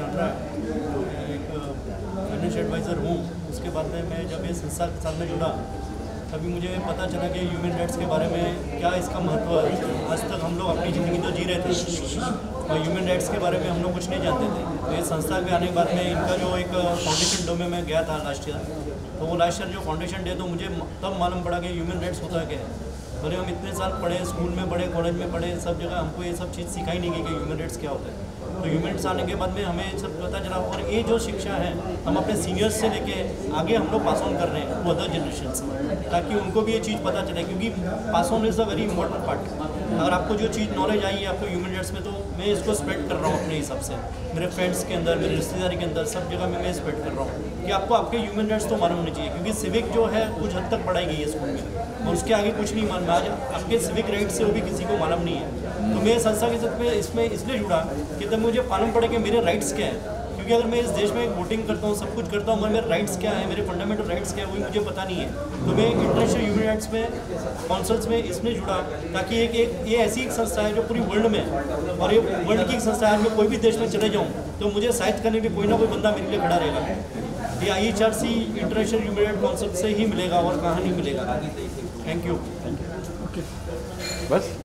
चल रहा है, एक फाइनेंशियल एडवाइज़र हूँ। उसके बाद में मैं जब ये संस्था के साथ में जुड़ा तभी मुझे पता चला कि ह्यूमन राइट्स के बारे में क्या इसका महत्व है। आज तक हम लोग अपनी ज़िंदगी तो जी रहे थे और ह्यूमन राइट्स के बारे में हम लोग कुछ नहीं जानते थे। तो ये संस्था के आने के बाद में इनका जो एक फाउंडेशन डे में मैं गया था लास्ट ईयर, तो वो लास्ट ईयर जो फाउंडेशन डे, तो मुझे तब मालूम पड़ा कि ह्यूमन राइट्स होता है क्या है। भले हम इतने साल पढ़े, स्कूल में पढ़े, कॉलेज में पढ़े, सब जगह हमको ये सब चीज़ सिखाई नहीं गई कि ह्यूमन राइट्स क्या होता है। तो ह्यूमन राइट्स आने के बाद में हमें सब पता चला और ये जो शिक्षा है हम अपने सीनियर्स से लेके आगे हम लोग पास ऑन कर रहे हैं वो अदर जनरेशन, ताकि उनको भी ये चीज़ पता चले, क्योंकि pass on is a very important part. अगर आपको जो चीज़ नॉलेज आई है आपको ह्यूमन राइट्स में, तो मैं इसको स्प्रेड कर रहा हूँ अपने हिसाब से, मेरे फ्रेंड्स के अंदर, मेरी रिश्तेदारी के अंदर, सब जगह में मैं स्प्रेड कर रहा हूँ कि आपको आपके ह्यूमन राइट्स तो मालूम होने चाहिए, क्योंकि सिविक जो है कुछ हद तक पढ़ाई गई है स्कूल में और उसके आगे कुछ नहीं मालूम। आज आपके सिविक राइट्स से वो भी किसी को मालूम नहीं है। तो मैं संस्था के साथ में इसमें इसलिए जुड़ा कि तब मुझे मालूम पड़े कि मेरे राइट्स क्या हैं, क्योंकि अगर मैं इस देश में वोटिंग करता हूँ, सब कुछ करता हूँ, मगर मेरे राइट्स क्या है, मेरे फंडामेंटल राइट्स क्या है, वही मुझे पता नहीं है। तो मैं इंटरनेशनल ह्यूमन राइट्स में काउंसिल्स में इसमें जुड़ा ताकि एक ये ऐसी एक संस्था है जो पूरी वर्ल्ड में है और ये वर्ल्ड की एक संस्था है। मैं कोई भी देश में चले जाऊँ तो मुझे सहायता करने के लिए कोई ना कोई बंदा मेरे लिए खड़ा रहेगा। ये IHRC international human rights council से ही मिलेगा और कहाँ नहीं मिलेगा। Thank you. बस।